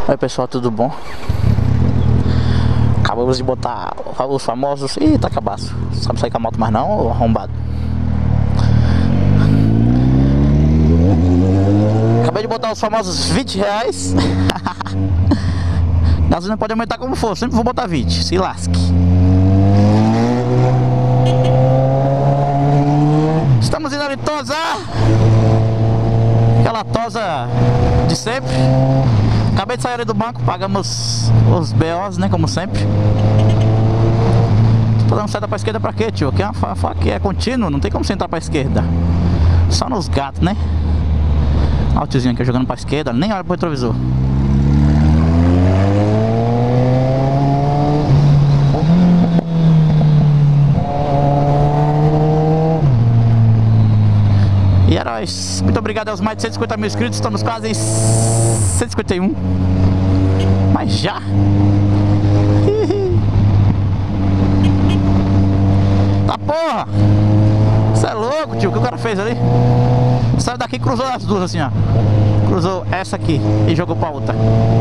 Oi pessoal, tudo bom? Acabamos de botar os famosos... Ih, tá cabaço. Sabe sair com a moto mais não, ô arrombado? Acabei de botar os famosos 20 reais. Gasolina pode aumentar como for, sempre vou botar 20, se lasque. Estamos indo ali tosar. Aquela tosa de sempre. Acabei de sair ali do banco, pagamos os BOs, né, como sempre. Tô dando seta pra esquerda pra quê, tio? Aqui é contínuo, não tem como você entrar pra esquerda. Só nos gatos, né? Olha o tiozinho aqui jogando pra esquerda, nem olha pro retrovisor. E é nóis. Muito obrigado aos mais de 150 mil inscritos. Estamos quase em 151. Mas já. Tá porra. Você é louco, tio. O que o cara fez ali? Saiu daqui e cruzou as duas assim, ó. Cruzou essa aqui e jogou pra outra.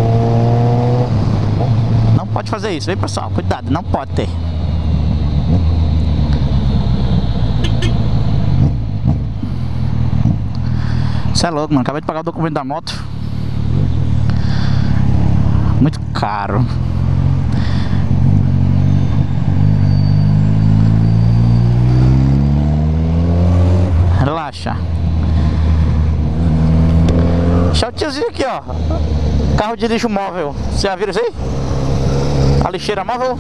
Não pode fazer isso, vem pessoal. Cuidado, não pode ter. Você é louco, mano. Acabei de pagar o documento da moto. Muito caro. Relaxa. Deixa o tiozinho aqui, ó. Carro de lixo móvel. Você já viu isso aí? A lixeira móvel.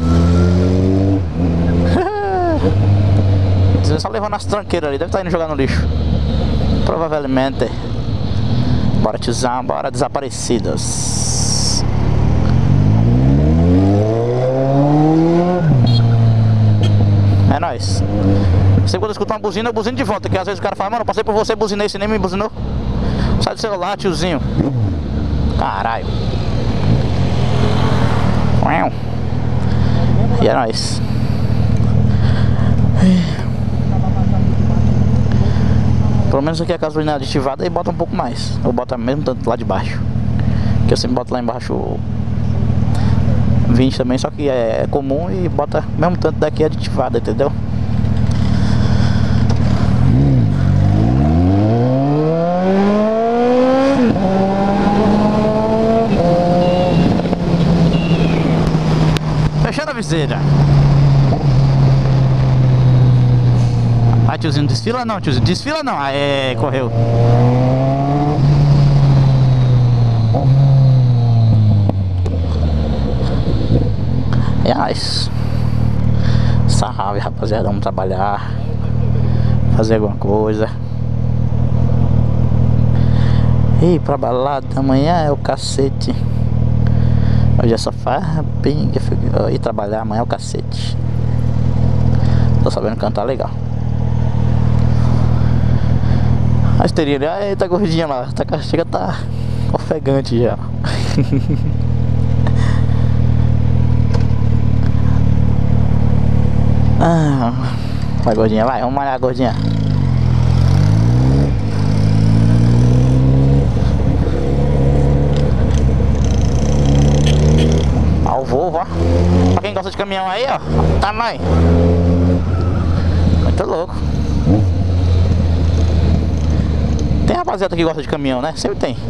Só levando as tranqueiras ali. Deve estar indo jogar no lixo. Provavelmente. Bora tiozão, bora desaparecidos. É nóis. Sempre quando eu escuto uma buzina, eu buzino de volta. Que às vezes o cara fala, mano, eu passei por você, buzinei, você nem me buzinou. Sai do celular, tiozinho. Caralho. E é nóis. Pelo menos aqui a gasolina aditivada e bota um pouco mais. Ou bota mesmo tanto lá de baixo. Que eu sempre boto lá embaixo 20 também, só que é comum e bota mesmo tanto daqui aditivada, entendeu? Fechando a viseira. Ah, tiozinho, desfila não, tiozinho, desfila não. Aê, correu. É nóis. Salve, rapaziada, vamos trabalhar. Fazer alguma coisa. Ir pra balada amanhã é o cacete. Hoje é só pinga. Ir trabalhar amanhã é o cacete. Tô sabendo cantar legal. A esteirinha ali, ai, tá gordinha lá, chega, tá ofegante já. Vai gordinha, vai, vamos malhar a gordinha. Ó o Volvo, ó. Pra quem gosta de caminhão aí, ó, tamanho. Muito louco. Tem rapaziada que gosta de caminhão, né? Sempre tem.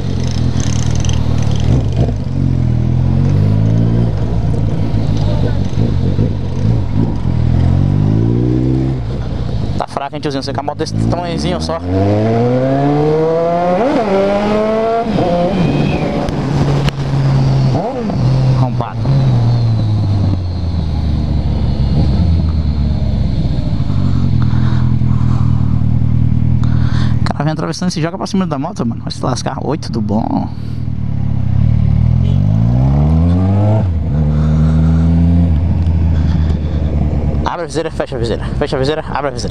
Tá fraco, hein, tiozinho? Você com a moto desse tamanhozinho só. Arrombado. Vem atravessando e se joga pra cima da moto, mano. Vai se lascar. Oi, tudo bom? Abre a viseira, fecha a viseira. Fecha a viseira, abre a viseira.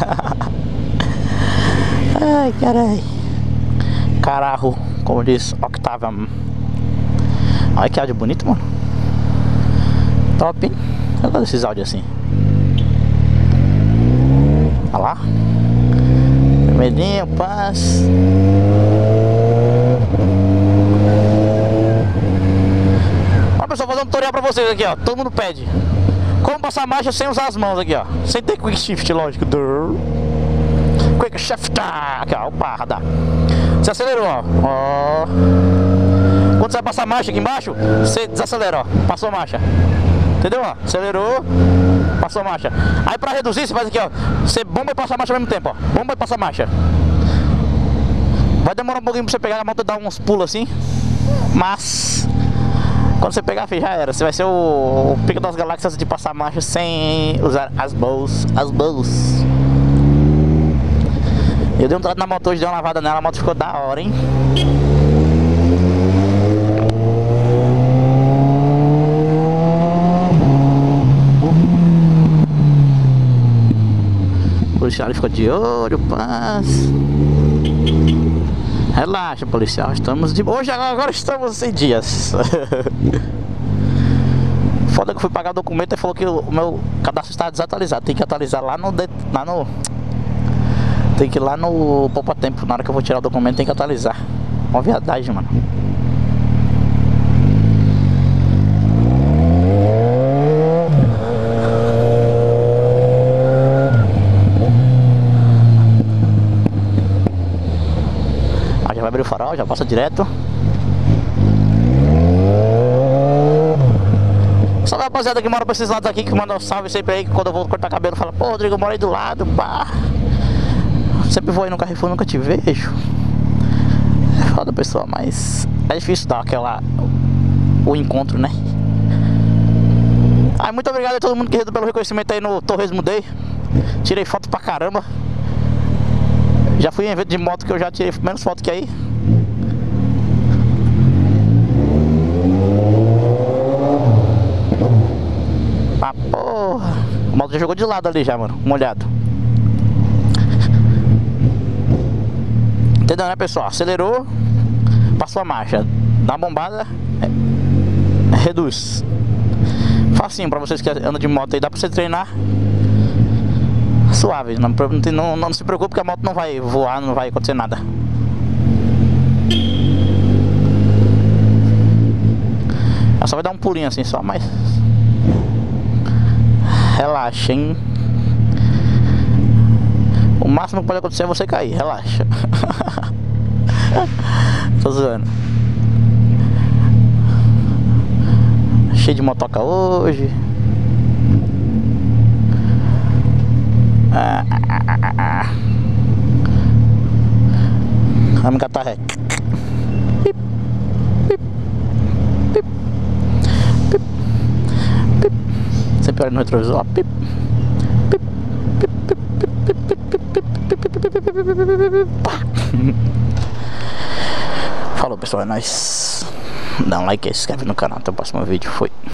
Ai, carai. Carro, como diz Octavian. Olha que áudio bonito, mano. Top, hein? Eu gosto desses áudios assim. Olha lá. Vermelhinho, paz. fazer um tutorial pra vocês aqui, ó. Todo mundo pede. Como passar marcha sem usar as mãos aqui, ó. Sem ter quick shift, lógico. Quick shift. Aqui, ó. Opa, radar. Você acelerou, ó. Quando você vai passar marcha aqui embaixo, você desacelera, ó. Passou marcha. Entendeu, ó? Acelerou. Passou marcha. Aí pra reduzir, você faz aqui, ó. Você bomba e passa marcha ao mesmo tempo, ó. Bomba e passa marcha. Vai demorar um pouquinho pra você pegar a moto e dar uns pulos assim. Mas quando você pegar, filho, já era. Você vai ser o pico das galáxias de passar marcha sem usar as mãos. Eu dei um trato na moto hoje, dei uma lavada nela, a moto ficou da hora, hein? O policial ficou de olho, paz. Relaxa, policial, estamos de boa. Hoje agora estamos sem dias. Foda que eu fui pagar o documento e falou que o meu cadastro está desatualizado. Tem que atualizar lá no tem que ir lá no poupa tempo. Na hora que eu vou tirar o documento tem que atualizar. Uma viadagem, mano. Já vai abrir o farol, já passa direto. Salve, rapaziada que mora pra esses lados aqui, que manda um salve sempre aí, que quando eu vou cortar cabelo fala: pô, Rodrigo, eu moro aí do lado, pá. Sempre vou aí no Carrefour, nunca te vejo. É foda, pessoal, mas é difícil dar o encontro, né? Muito obrigado a todo mundo que pelo reconhecimento aí no Torresmo Day. Tirei foto pra caramba. Já fui em evento de moto que eu já tirei menos foto que aí. Ah, porra. A moto já jogou de lado ali já, mano. Molhado. Entendeu, né, pessoal? Acelerou, passou a marcha. Dá uma bombada, reduz. Facinho pra vocês que andam de moto aí. Dá pra você treinar suave, não se preocupe que a moto não vai voar, não vai acontecer nada. Ela só vai dar um pulinho assim só, mas relaxa, hein? O máximo que pode acontecer é você cair, relaxa. Tô zoando. Cheio de motoca hoje. Vamos catar ré. Pip, pip, pip, pip, pip. Sempre olha no retrovisor. Pip, pip, pip, pip, pip, pip, pip, pip, pip. Falou, pessoal, é nóis. Dá um like, se inscreve no canal. Até o próximo vídeo. Foi.